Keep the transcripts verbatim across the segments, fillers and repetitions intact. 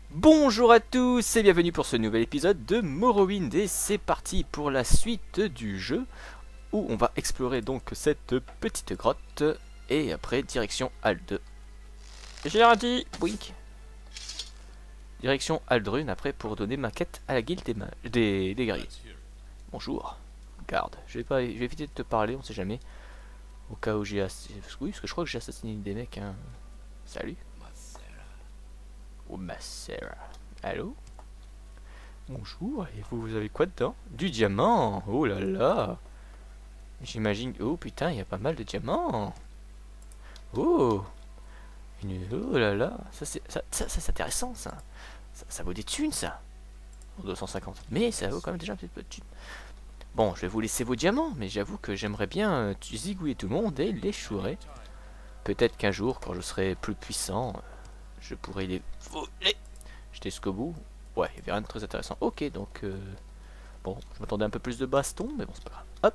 Bonjour à tous et bienvenue pour ce nouvel épisode de Morrowind et c'est parti pour la suite du jeu où on va explorer donc cette petite grotte et après direction Alde. J'ai rien dit, wink. Direction Aldrun après pour donner ma quête à la guilde des, des, des guerriers. Bonjour, garde. Je vais, pas, je vais éviter de te parler, on sait jamais. Au cas où j'ai assassiné... Oui, parce que je crois que j'ai assassiné des mecs. Hein. Salut. Oh, Macera. Allô? Bonjour, et vous, vous avez quoi dedans? Du diamant. Oh là là. J'imagine... Oh putain, il y a pas mal de diamants. Oh. Une... Oh là là. Ça c'est ça, ça, ça, c'est intéressant ça. ça. Ça vaut des thunes ça. deux cent cinquante. Mais ça vaut quand même déjà un petit peu de thunes. Bon, je vais vous laisser vos diamants, mais j'avoue que j'aimerais bien euh, zigouiller tout le monde et les chourer. Peut-être qu'un jour, quand je serai plus puissant, je pourrai les voler. J'étais jusqu'au bout. Ouais, il n'y avait rien de très intéressant. Ok, donc... Euh, bon, je m'attendais un peu plus de baston, mais bon, c'est pas grave. Hop.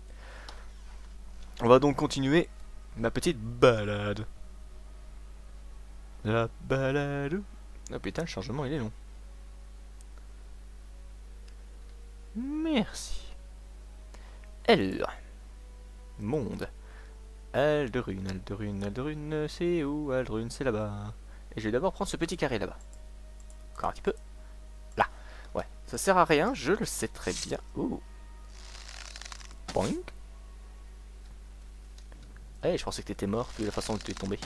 On va donc continuer ma petite balade. La balade. Oh putain, le chargement, il est long. Merci. Alors. Monde. Aldrun, Aldrun, Aldrun, c'est où? Aldrun, c'est là-bas. Et je vais d'abord prendre ce petit carré là-bas. Encore un petit peu. Là. Ouais, ça sert à rien, je le sais très bien. Ouh. Boing. Eh, je pensais que t'étais mort, vu la façon dont tu es tombé.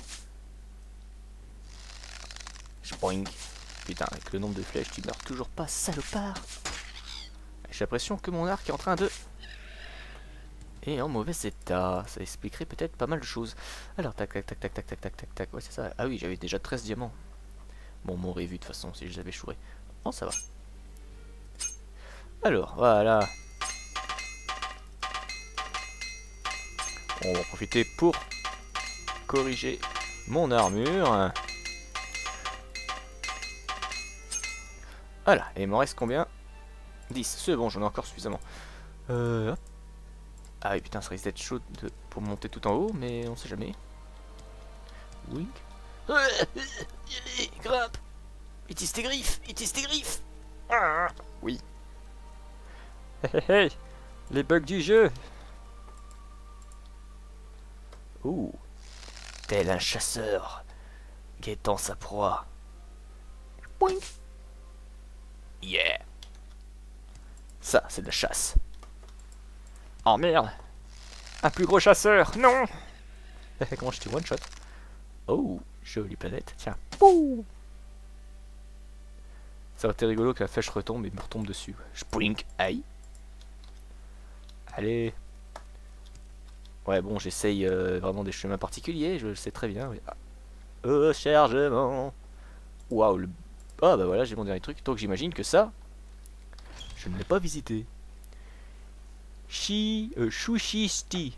Boing. Putain, avec le nombre de flèches, tu meurs toujours pas, salopard. J'ai l'impression que mon arc est en train de... Et en mauvais état, ça expliquerait peut-être pas mal de choses. Alors, tac, tac, tac, tac, tac, tac, tac, tac, tac, ouais, c'est ça. Ah oui, j'avais déjà treize diamants. Bon, on m'aurait vu de toute façon si je les avais chourés. Oh, ça va. Alors, voilà. On va en profiter pour corriger mon armure. Voilà, et il m'en reste combien? dix, c'est bon, j'en ai encore suffisamment. Euh... Ah oui, putain, ça risque d'être chaud de... pour monter tout en haut, mais on sait jamais. Wink. Grimpe. Utilise tes griffes, utilise tes griffes. Ah, oui. Hey, hey, hey, les bugs du jeu. Ouh. Tel un chasseur guettant sa proie. Boink. Yeah. Ça, c'est de la chasse. Oh merde. Un plus gros chasseur. Non. Comment je t'ai one shot? Oh, jolie planète. Tiens. Pouh. Ça aurait été rigolo que la flèche retombe et me retombe dessus. Je blink. Aïe. Allez. Ouais, bon, j'essaye euh, vraiment des chemins particuliers. Je le sais très bien. Oui. Ah. Au chargement. Waouh. Le... Ah bah voilà, j'ai mon dernier truc. Donc j'imagine que ça, je ne l'ai pas visité. Shi... Euh, Shushisti.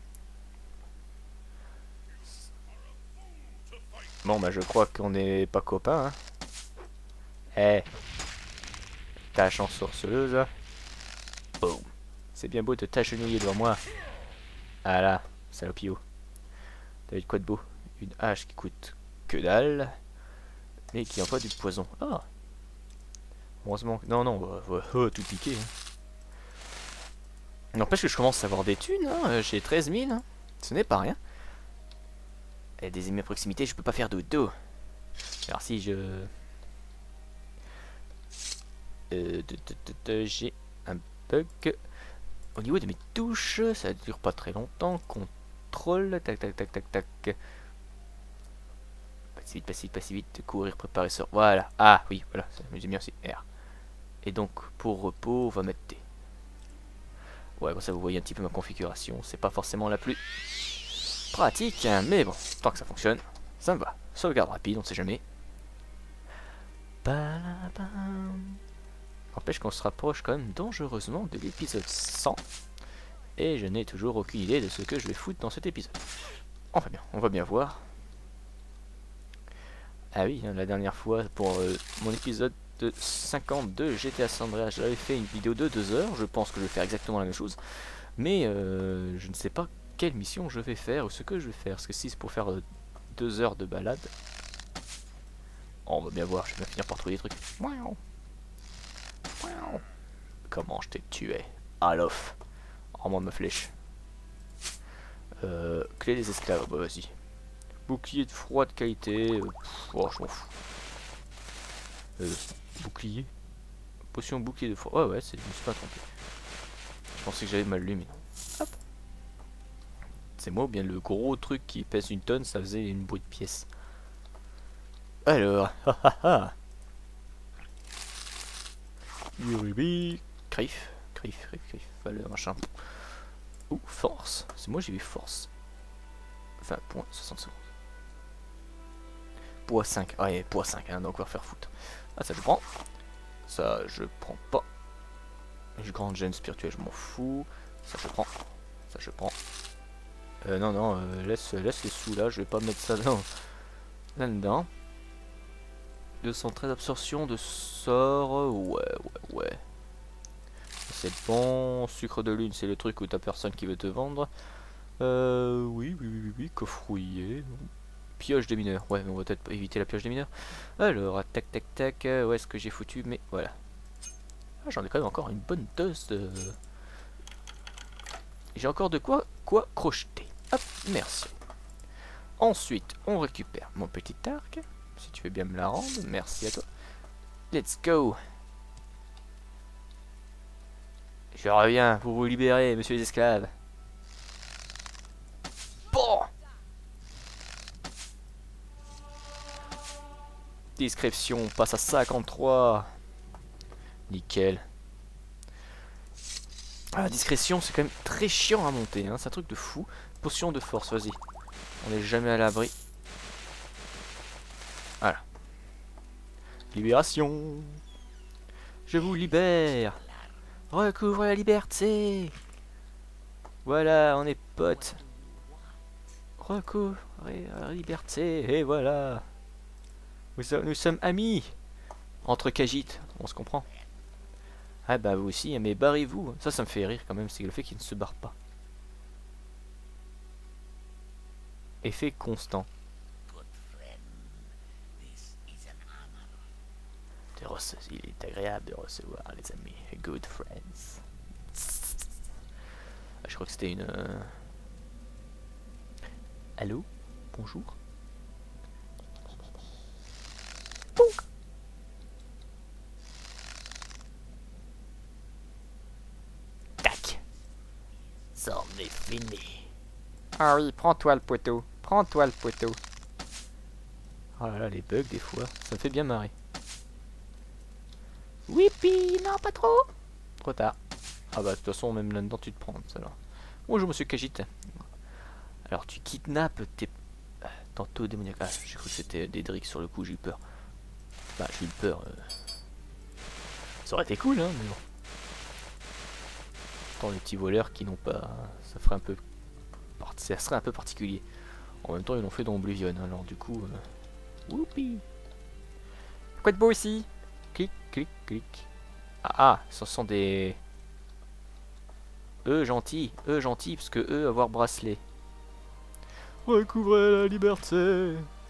Bon bah je crois qu'on n'est pas copains. Hein. Eh. Ta chance sorceleuse. Boum. C'est bien beau de t'agenouiller devant moi. Ah là, salopio. T'as eu de quoi de beau? Une hache qui coûte que dalle. Mais qui envoie du poison. Ah. Heureusement que... Non, non, on va, on va tout piquer. Hein. N'empêche que je commence à avoir des thunes. Hein. J'ai treize mille. Hein. Ce n'est pas rien. Et des ennemis à proximité, je peux pas faire de dos. Alors si je... Euh, j'ai un bug au niveau de mes touches, ça dure pas très longtemps. Contrôle, tac tac tac tac tac. Pas si vite, pas si vite, pas si vite. Courir, préparer, sort. Voilà. Ah oui, voilà, ça me dit bien aussi. R. Et donc pour repos, on va mettre T. Ouais, bon ça vous voyez un petit peu ma configuration. C'est pas forcément la plus pratique, hein, mais bon, tant que ça fonctionne, ça me va. Sauvegarde rapide, on sait jamais. N'empêche qu'on se rapproche quand même dangereusement de l'épisode cent. Et je n'ai toujours aucune idée de ce que je vais foutre dans cet épisode. Enfin bien, on va bien voir. Ah oui, hein, la dernière fois, pour euh, mon épisode de cinquante-deux G T A San Andreas, j'avais fait une vidéo de deux heures. Je pense que je vais faire exactement la même chose. Mais euh, je ne sais pas quelle mission je vais faire ou ce que je vais faire. Parce que si c'est pour faire euh, deux heures de balade, Oh, on va bien voir, je vais bien finir par trouver des trucs. Comment je t'ai tué? Alof. Rends-moi ma flèche. Euh, clé des esclaves, bah vas-y. Bouclier de froid de qualité. Euh, pff, oh, je m'en fous. Euh, bouclier. Potion bouclier de froid. Ouais, ouais, c'est, je me suis pas trompé. Je pensais que j'avais mal lu, mais non. Hop. C'est moi ou bien le gros truc qui pèse une tonne, ça faisait une bruit de pièce. Alors, hahaha. Yuribi. Crif, crif, crif, crif. Valeur, machin. Ouh, force. C'est moi, j'ai vu force. Enfin, point soixante secondes. Poids cinq. Ah, ouais, poids cinq, hein, donc on va faire foutre. Ah, ça je prends. Ça, je prends pas. J'ai grande gêne spirituelle, je m'en fous. Ça, je prends. Ça, je prends. Euh, non, non, euh, laisse, laisse les sous là, je vais pas mettre ça dans, là-dedans. deux cent treize absorption de sort. Ouais, ouais, ouais. C'est bon. Sucre de lune, c'est le truc où t'as personne qui veut te vendre. Euh, oui, oui, oui, oui, coffrouillé. Pioche des mineurs. Ouais, mais on va peut-être éviter la pioche des mineurs. Alors, tac, tac, tac. Où est-ce que j'ai foutu? Mais voilà. Ah, j'en ai quand même encore une bonne dose de... J'ai encore de quoi, quoi crocheter. Hop, merci. Ensuite, on récupère mon petit arc. Si tu veux bien me la rendre, merci à toi. Let's go. Je reviens pour vous libérer, monsieur les esclaves. Bon. Description passe à cinquante-trois. Nickel. Ah, discrétion, c'est quand même très chiant à monter, hein. C'est un truc de fou. Potion de force, vas-y. On n'est jamais à l'abri. Voilà. Libération. Je vous libère. Recouvrez la liberté. Voilà, on est potes. Recouvrez la liberté. Et voilà. Nous, nous sommes amis. Entre Khajiit, on se comprend. Ah bah vous aussi, mais barrez-vous. Ça, ça me fait rire quand même, c'est le fait qu'il ne se barre pas. Effet constant. Il est agréable de recevoir les amis. Good friends. Ah, je crois que c'était une... Euh... Allô? Bonjour? Pouk. Tac. C'en est fini. Ah oui, prends-toi le poteau. Prends-toi le poteau. Oh là là, les bugs des fois, ça me fait bien marrer. Whippy, non pas trop. Trop tard. Ah bah de toute façon même là-dedans tu te prends ça alors. Bonjour monsieur Khajiit. Alors tu kidnappes tes... Tantôt démoniaque. Ah j'ai cru que c'était Dédric sur le coup, j'ai eu peur. Bah j'ai eu peur. Euh... Ça aurait été cool hein mais bon. Tant les petits voleurs qui n'ont pas... Ça ferait un peu... Ça serait un peu particulier. En même temps ils l'ont fait dans Oblivion alors du coup... Euh... Whoopi. Quoi de beau ici? Clic, clic, clic. Ah, ah, ce sont des... Eux gentils, eux gentils, parce que eux avoir bracelet. Recouvrez la liberté.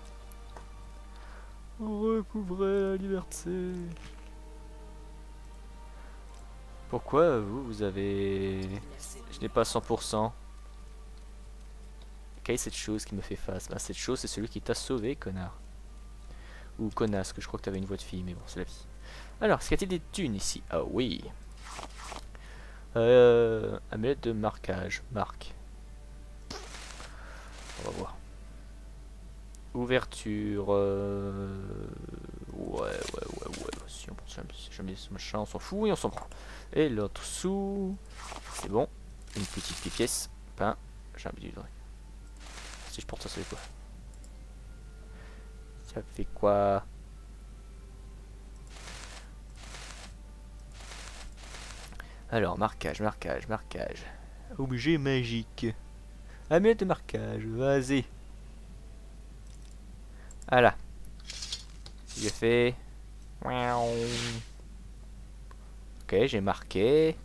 Recouvrez la liberté. Pourquoi vous, vous avez... Je n'ai pas cent pour cent. Quelle est cette chose qui me fait face? Bah, cette chose, c'est celui qui t'a sauvé, connard. Ou connasse, que je crois que tu avais une voix de fille, mais bon, c'est la vie. Alors, est-ce qu'il y a-t-il des thunes ici? Ah oui. Euh, amulette de marquage. Marque. On va voir. Ouverture. Euh... Ouais, ouais, ouais, ouais. Si on pense jamais ce machin, on s'en fout et on s'en prend. Et l'autre sous. C'est bon. Une petite pièce. Pain. J'ai un petit truc. Si je porte ça, ça fait quoi? Ça fait quoi? Alors, marquage, marquage, marquage. Objet magique. Amulette de marquage, vas-y. Voilà. J'ai fait. Ok, j'ai marqué.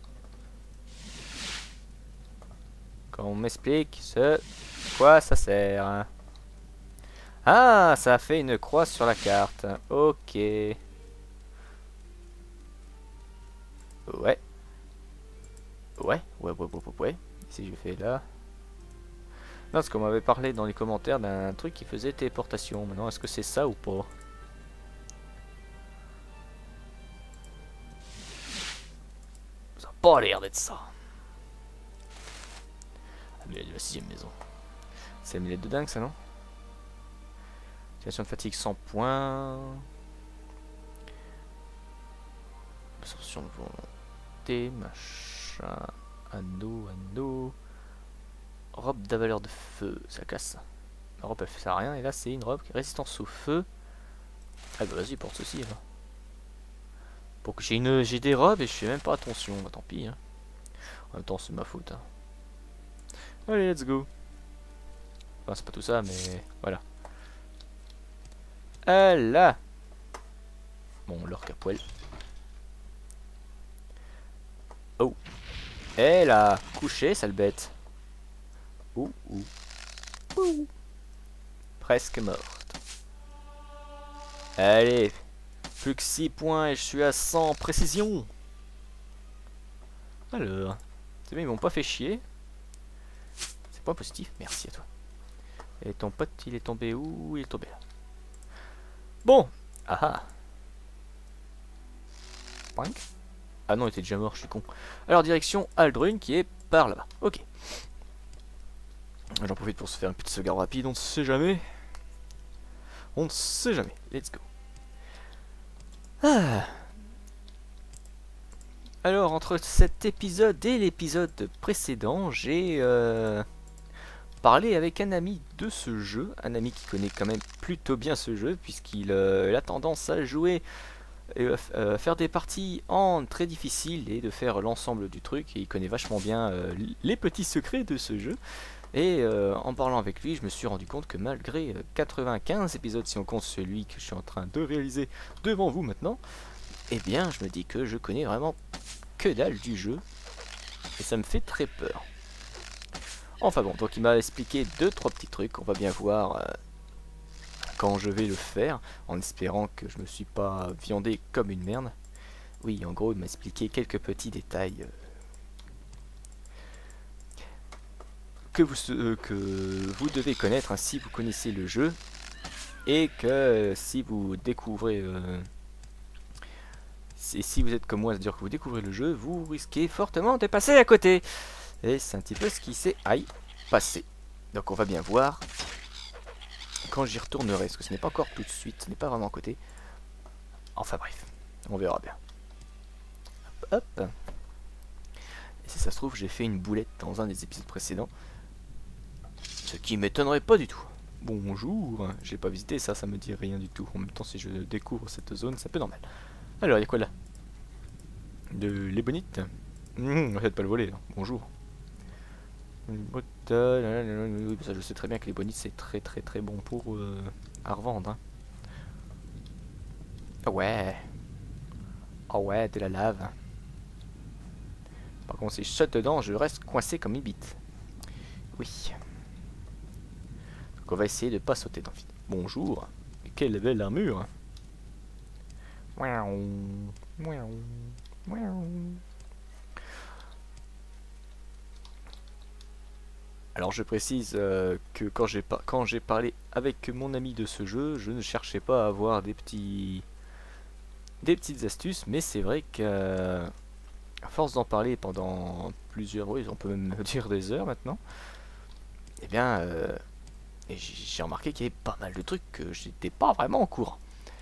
Quand on m'explique ce quoi ça sert. Ah, ça a fait une croix sur la carte. Ok. Ouais. Ouais, ouais, ouais, ouais, ouais, ouais. Si je fais là. Non, parce qu'on m'avait parlé dans les commentaires d'un truc qui faisait téléportation. Maintenant, est-ce que c'est ça ou pas? Ça n'a pas l'air d'être ça. Amulette de la sixième maison. C'est amulette de dingue, ça, non? Création de fatigue cent points. Absorption de volonté, machin. Anneau, anneau. Robe d'avaleur de feu, ça casse. La robe elle fait ça à rien, et là c'est une robe qui résistance au feu. Ah bah vas-y, porte ceci là. Pour que j'ai une j'ai des robes et je fais même pas attention, bah tant pis. Hein. En même temps c'est ma faute. Hein. Allez, let's go. Enfin c'est pas tout ça, mais voilà. Ah là. Bon, l'orque à poil. Oh. Elle a couché, sale bête. Ouh, ouh. Ouh. Presque morte. Allez. Plus que six points et je suis à cent précision. Alors. C'est bien, ils m'ont pas fait chier. C'est pas positif. Merci à toi. Et ton pote, il est tombé où? Il est tombé là. Bon. Ah ah. Pink. Ah non, il était déjà mort, je suis con. Alors, direction Aldrun qui est par là-bas. Ok. J'en profite pour se faire un petit sauvegarde rapide, on ne sait jamais. On ne sait jamais. Let's go. Ah. Alors, entre cet épisode et l'épisode précédent, j'ai euh, parlé avec un ami de ce jeu. Un ami qui connaît quand même plutôt bien ce jeu, puisqu'il euh, a tendance à jouer et euh, faire des parties en très difficile et de faire l'ensemble du truc. Et il connaît vachement bien euh, les petits secrets de ce jeu. Et euh, en parlant avec lui, je me suis rendu compte que malgré quatre-vingt-quinze épisodes, si on compte celui que je suis en train de réaliser devant vous maintenant, eh bien je me dis que je connais vraiment que dalle du jeu. Et ça me fait très peur. Enfin bon, donc il m'a expliqué deux trois petits trucs, on va bien voir euh, quand je vais le faire, en espérant que je me suis pas viandé comme une merde. Oui, en gros, il m'a expliqué quelques petits détails euh, que vous, euh, que vous devez connaître hein, si vous connaissez le jeu, et que euh, si vous découvrez euh, si, si vous êtes comme moi, c'est-à-dire que vous découvrez le jeu, vous risquez fortement de passer à côté. Et c'est un petit peu ce qui s'est aïe passé. Donc on va bien voir quand j'y retournerai, parce que ce n'est pas encore tout de suite, ce n'est pas vraiment à côté. Enfin bref, on verra bien. Hop, hop. Et si ça se trouve, j'ai fait une boulette dans un des épisodes précédents. Ce qui m'étonnerait pas du tout. Bonjour, j'ai pas visité ça, ça me dit rien du tout. En même temps, si je découvre cette zone, c'est un peu normal. Alors, il y a quoi là? De l'ébonite. Mmh, arrête pas le voler, là. Bonjour. Ça, je sais très bien que l'ébonite c'est très très très bon pour euh, à revendre. Hein. Ah ouais. Ah ouais, de la lave. Par contre, si je saute dedans, je reste coincé comme une bite. Oui. Donc on va essayer de pas sauter dans le vide. Bonjour. Et quelle belle armure. Alors je précise euh, que quand j'ai par quand j'ai parlé avec mon ami de ce jeu, je ne cherchais pas à avoir des petits des petites astuces, mais c'est vrai que à force d'en parler pendant plusieurs, oui, on peut même dire des heures maintenant, eh bien, euh, j'ai remarqué qu'il y avait pas mal de trucs que j'étais pas vraiment au courant.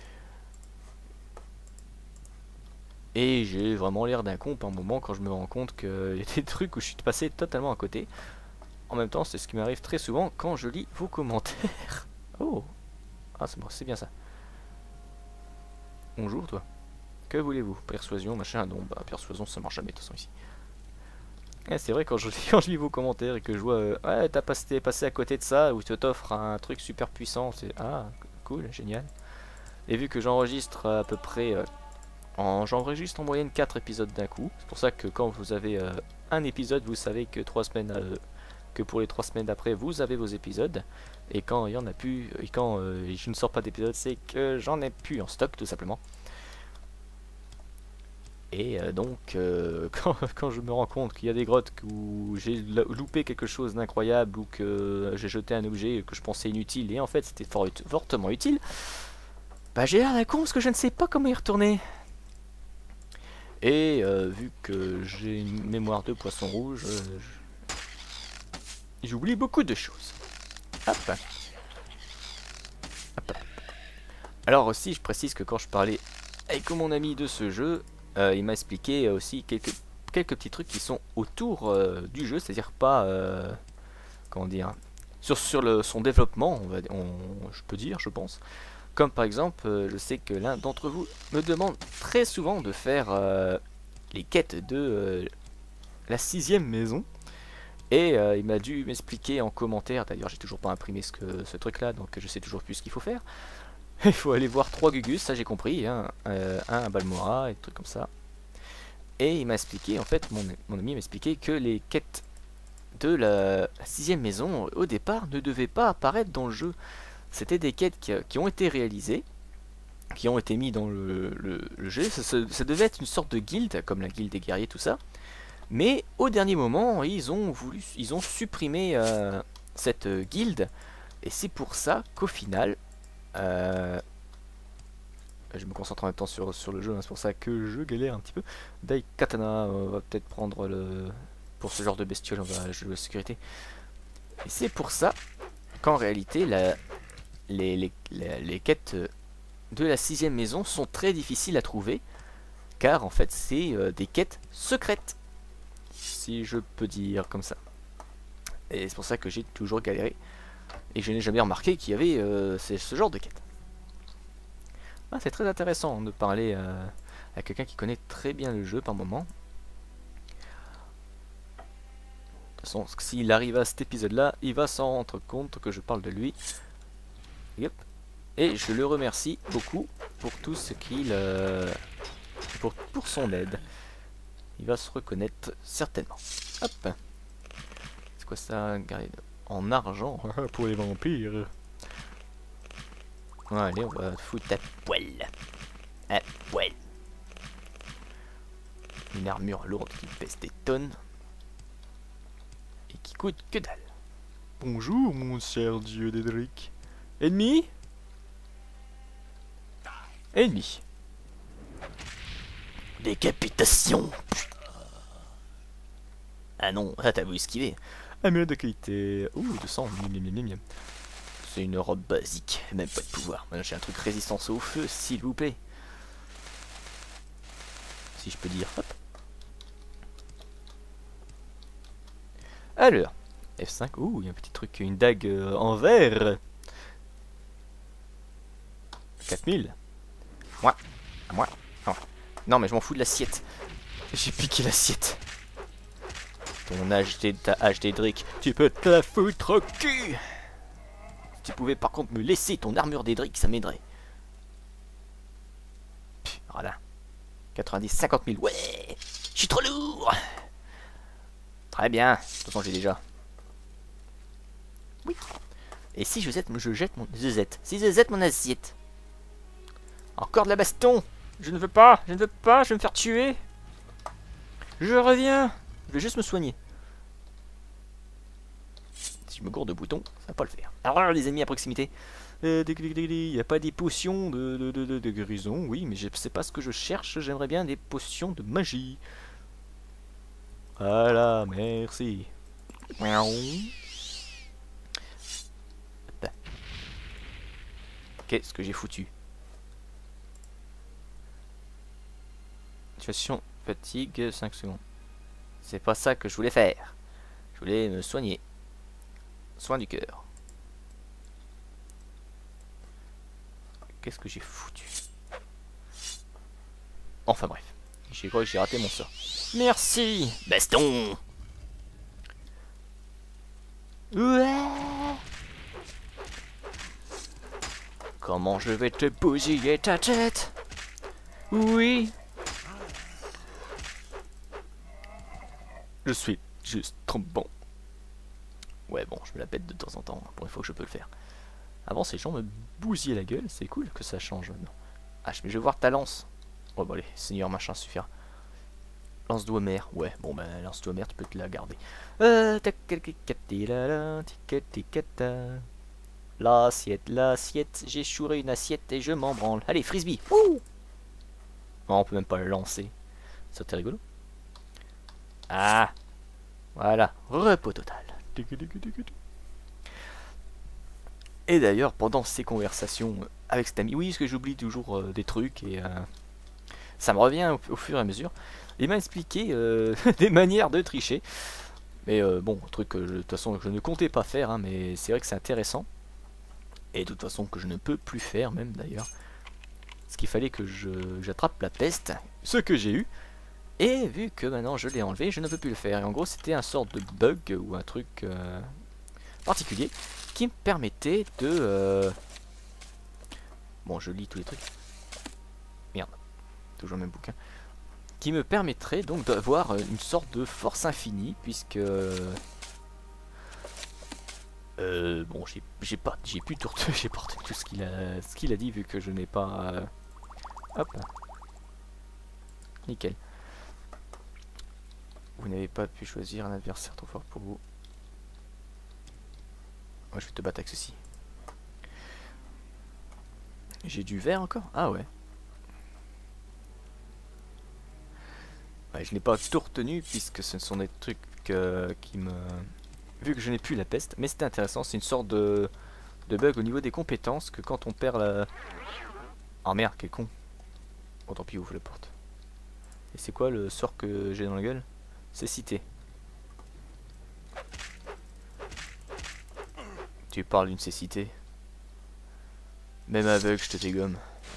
Et j'ai vraiment l'air d'un con par moment quand je me rends compte qu'il y a des trucs où je suis passé totalement à côté. En même temps, c'est ce qui m'arrive très souvent quand je lis vos commentaires. Oh, ah c'est bon, c'est bien ça. Bonjour toi. Que voulez-vous? Persuasion, machin, non, bah persuasion ça marche jamais de toute façon ici. Eh, c'est vrai quand je, quand je lis vos commentaires et que je vois euh, ouais t'as passé, passé à côté de ça ou tu t'offres un truc super puissant, c'est ah cool, génial. Et vu que j'enregistre à peu près euh, en j'enregistre en moyenne quatre épisodes d'un coup, c'est pour ça que quand vous avez euh, un épisode vous savez que trois semaines euh, que pour les trois semaines d'après, vous avez vos épisodes. Et quand il y en a plus, et quand euh, je ne sors pas d'épisode, c'est que j'en ai plus en stock, tout simplement. Et euh, donc, euh, quand, quand je me rends compte qu'il y a des grottes où j'ai loupé quelque chose d'incroyable, ou que j'ai jeté un objet que je pensais inutile, et en fait c'était fort, fortement utile, bah j'ai l'air d'un con parce que je ne sais pas comment y retourner. Et euh, vu que j'ai une mémoire de poisson rouge, euh, j'oublie beaucoup de choses. Hop. Hop. Alors aussi, je précise que quand je parlais avec mon ami de ce jeu, euh, il m'a expliqué aussi quelques, quelques petits trucs qui sont autour euh, du jeu, c'est-à-dire pas, euh, comment dire, sur, sur le, son développement, on va, on, je peux dire, je pense. Comme par exemple, euh, je sais que l'un d'entre vous me demande très souvent de faire euh, les quêtes de euh, la sixième maison. Et euh, il m'a dû m'expliquer en commentaire, d'ailleurs j'ai toujours pas imprimé ce, que, ce truc là, donc je sais toujours plus ce qu'il faut faire. Il faut aller voir trois Gugus, ça j'ai compris, hein, euh, un à Balmora et des trucs comme ça. Et il m'a expliqué, en fait, mon, mon ami m'a expliqué que les quêtes de la, la sixième maison, au départ, ne devaient pas apparaître dans le jeu. C'était des quêtes qui, qui ont été réalisées, qui ont été mis dans le, le, le jeu. Ça, ça, ça devait être une sorte de guilde, comme la guilde des guerriers, tout ça. Mais au dernier moment, ils ont voulu, ils ont supprimé euh, cette euh, guilde. Et c'est pour ça qu'au final, euh, je me concentre en même temps sur, sur le jeu, hein, c'est pour ça que je galère un petit peu. Daikatana, on va peut-être prendre le... Pour ce genre de bestiole, on va jouer la sécurité. Et c'est pour ça qu'en réalité, la, les, les, les, les quêtes de la sixième maison sont très difficiles à trouver. Car en fait, c'est euh, des quêtes secrètes, si je peux dire comme ça. Et c'est pour ça que j'ai toujours galéré. Et je n'ai jamais remarqué qu'il y avait euh, ce genre de quête. Ah, c'est très intéressant de parler euh, à quelqu'un qui connaît très bien le jeu par moment. De toute façon, s'il arrive à cet épisode-là, il va s'en rendre compte que je parle de lui. Yep. Et je le remercie beaucoup pour tout ce qu'il... Euh, pour, pour son aide. Il va se reconnaître certainement. Hop. C'est quoi ça? En argent pour les vampires. Allez, on va foutre à poil. À poil. Une armure lourde qui pèse des tonnes. Et qui coûte que dalle. Bonjour, mon cher dieu Dédric. Ennemi? Ennemi. Décapitation. Ah non, là t'as voulu esquiver. Amulette de qualité. Ouh, deux cents. C'est une robe basique, même pas de pouvoir. Maintenant j'ai un truc résistance au feu, s'il vous plaît. Si je peux dire. Hop. Alors, F cinq. Ouh, il y a un petit truc, une dague euh, en verre. quatre mille. Moi. À moi. Non. Non, mais je m'en fous de l'assiette. J'ai piqué l'assiette. Ton H D, ta H D Drick, tu peux te la foutre au cul. Si tu pouvais par contre me laisser ton armure d'Edric, ça m'aiderait. Voilà. quatre-vingt-dix, cinquante mille. Ouais, je suis trop lourd. Très bien. De toute façon, j'ai déjà. Oui. Et si je jette, je jette mon... Je jette. Si je jette mon assiette. Encore de la baston. Je ne veux pas. Je ne veux pas. Je vais me faire tuer. Je reviens. Je vais juste me soigner. Si je me gourde de boutons, ça va pas le faire. Alors les ennemis à proximité. Il n'y a pas des potions de, de, de, de, de guérison. Oui, mais je sais pas ce que je cherche. J'aimerais bien des potions de magie. Voilà, merci. Qu'est-ce que j'ai foutu? Situation fatigue, cinq secondes. C'est pas ça que je voulais faire. Je voulais me soigner. Soin du cœur. Qu'est-ce que j'ai foutu? Enfin bref. J'ai cru que j'ai raté mon sort. Merci. Baston. Ouais. Comment je vais te bousiller ta tête? Oui. Je suis juste trop bon. Ouais, bon, je me la pète de temps en temps, pour une fois que je peux le faire. Avant, ces gens me bousillaient la gueule, c'est cool que ça change maintenant. Ah, mais je vais voir ta lance. Oh, bon, allez, seigneur machin suffira. Lance doigt mère, ouais, bon, ben, lance doigt mère, tu peux te la garder. Euh, L'assiette, l'assiette, j'ai chouré une assiette et je m'en branle. Allez, frisbee. Ouh. Non, on peut même pas le lancer. Ça, c'était rigolo. Ah, voilà, repos total. Et d'ailleurs, pendant ces conversations avec cet ami, oui, parce que j'oublie toujours euh, des trucs et euh, ça me revient au, au fur et à mesure. Il m'a expliqué euh, des manières de tricher. Mais euh, bon, un truc que je, de toute façon que je ne comptais pas faire, hein, mais c'est vrai que c'est intéressant. Et de toute façon que je ne peux plus faire même d'ailleurs. Parce qu'il fallait que j'attrape la peste, ce que j'ai eu. Et vu que maintenant je l'ai enlevé, je ne peux plus le faire. Et en gros c'était un sort de bug ou un truc euh, particulier qui me permettait de... Euh... Bon, je lis tous les trucs. Merde, toujours le même bouquin. Qui me permettrait donc d'avoir une sorte de force infinie, puisque... Euh, bon, j'ai pas, j'ai pu tout, j'ai porté tout ce qu'il a, ce qu'il a dit, vu que je n'ai pas... Euh... Hop. Nickel. Vous n'avez pas pu choisir un adversaire trop fort pour vous. Moi, je vais te battre avec ceci. J'ai du verre encore? Ah ouais. Ouais, je n'ai pas tout retenu puisque ce sont des trucs euh, qui me... Vu que je n'ai plus la peste, mais c'était intéressant, c'est une sorte de... de bug au niveau des compétences que quand on perd la... Oh merde, quel con. Bon tant pis, ouvre la porte. Et c'est quoi le sort que j'ai dans la gueule? C'est cité. Tu parles d'une cécité. Même aveugle, je te dégomme.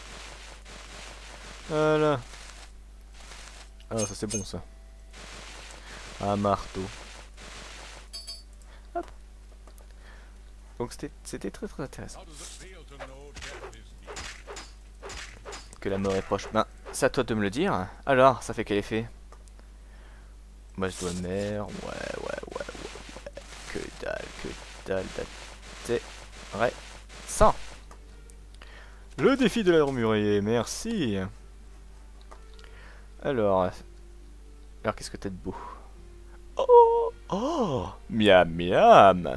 Voilà. Ah, ça c'est bon ça. Un marteau. Hop. Donc c'était très très intéressant. Que la mort est proche. Ben, c'est à toi de me le dire. Alors, ça fait quel effet? Moi je dois mère. Ouais, ouais, ouais, ouais, ouais. Que dalle, que dalle, dalle. Ouais. Ça. Le défi de l'armurier, merci. Alors, alors qu'est-ce que t'as de beau? Oh, oh, miam miam.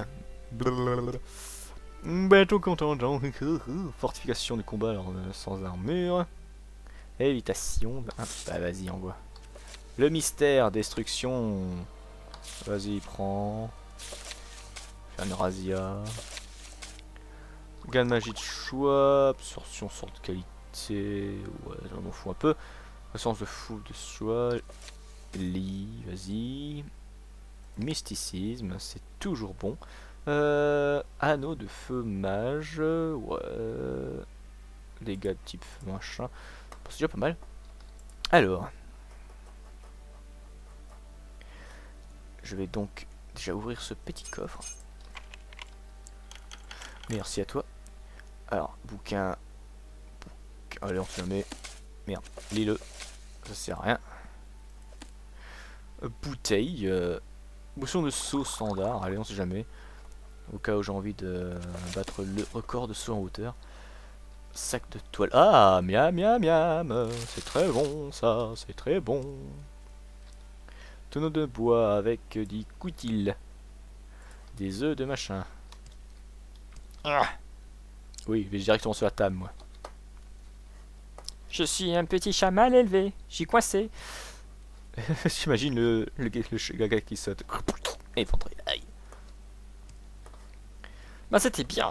Bateau contingent, fortification du combat alors, euh, sans armure, évitation. Ah, bah vas-y envoie. Le mystère, destruction. Vas-y prends. Fais une razzia. Gain de magie de choix, absorption sort de qualité, ouais j'en m'en fous un peu. Essence de fou de choix, lit, vas-y. Mysticisme, c'est toujours bon. Euh, anneau de feu mage, ouais. Dégâts de type feu machin, c'est déjà pas mal. Alors, je vais donc déjà ouvrir ce petit coffre. Merci à toi. Alors, bouquin. bouquin allez, on se le met. Merde, lis-le. Ça sert à rien. Bouteille. Euh, Motion de saut standard. Allez, on sait jamais. Au cas où j'ai envie de battre le record de saut en hauteur. Sac de toile. Ah, miam, miam, miam. C'est très bon, ça. C'est très bon. Tonneau de bois avec des coutils. Des œufs de machin. Ah. Oui, je vais directement sur la table, moi. Je suis un petit chat mal élevé. J'y coincé. J'imagine le, le, le gaga qui saute. Et pendrait. Aïe. Bah c'était bien.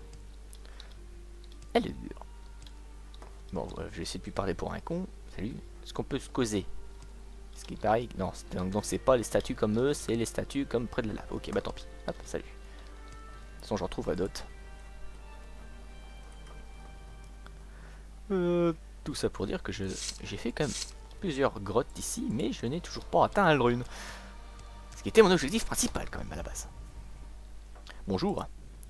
Elle est dure. Bon, ouais, je vais essayer de plus parler pour un con. Salut. Est-ce qu'on peut se causer? Ce qui paraît. Non, donc c'est pas les statues comme eux, c'est les statues comme près de la lave. Ok, bah tant pis. Hop, salut. De toute façon, j'en trouve à d'autres. Euh, tout ça pour dire que je j'ai fait quand même plusieurs grottes ici, mais je n'ai toujours pas atteint Alrune. Ce qui était mon objectif principal quand même à la base. Bonjour.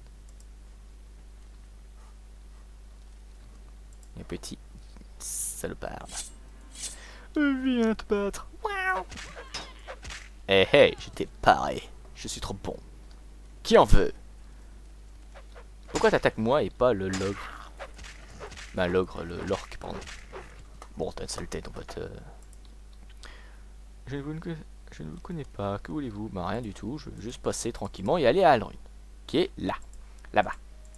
Un petit salopard. Viens te battre. Eh hey, hey, j'étais paré. Je suis trop bon. Qui en veut? Pourquoi t'attaques moi et pas le logre? Bah l'ogre, le l'orc, pardon. Bon, t'as une sale tête, en fait. Euh... Je, ne vous ne... je ne vous le connais pas. Que voulez-vous? Bah rien du tout. Je veux juste passer tranquillement et aller à Alrune, qui est là, là-bas.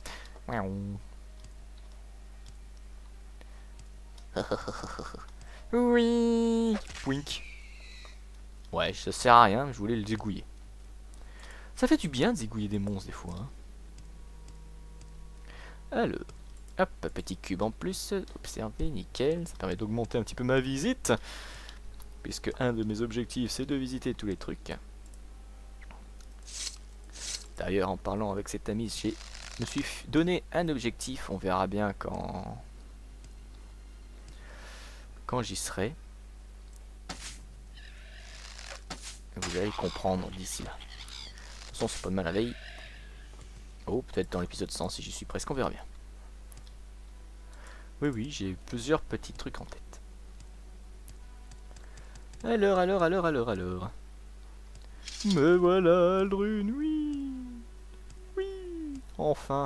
Oui. Wink. Ouais, ça sert à rien. Je voulais le zigouiller. Ça fait du bien de zigouiller des monstres des fois. Hein. Alors, hop, petit cube en plus. Observez, nickel. Ça permet d'augmenter un petit peu ma visite. Puisque un de mes objectifs, c'est de visiter tous les trucs. D'ailleurs, en parlant avec cet ami, je me suis donné un objectif. On verra bien quand, quand j'y serai. Vous allez comprendre d'ici là. De toute façon, c'est pas de mal la veille. Oh, peut-être dans l'épisode cent si j'y suis presque, on verra bien. Oui, oui, j'ai plusieurs petits trucs en tête. Alors, alors, alors, alors, alors. Me voilà, Alrune, oui. Oui. Enfin.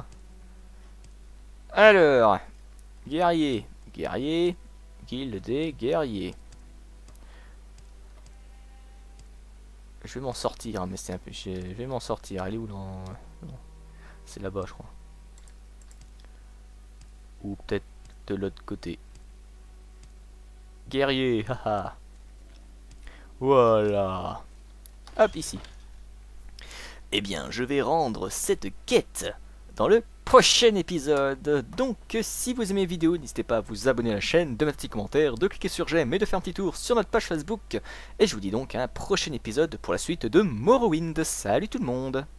Alors. Guerrier. Guerrier. Guilde des guerriers. Je vais m'en sortir, hein, mais c'est un peu... Je vais m'en sortir. Elle est où dans... C'est là-bas, je crois. Ou peut-être de l'autre côté. Guerrier, haha. Voilà. Hop, ici. Eh bien, je vais rendre cette quête dans le prochain épisode. Donc, si vous aimez les vidéos, n'hésitez pas à vous abonner à la chaîne, de mettre un petit commentaire, de cliquer sur j'aime et de faire un petit tour sur notre page Facebook. Et je vous dis donc à un prochain épisode pour la suite de Morrowind. Salut tout le monde!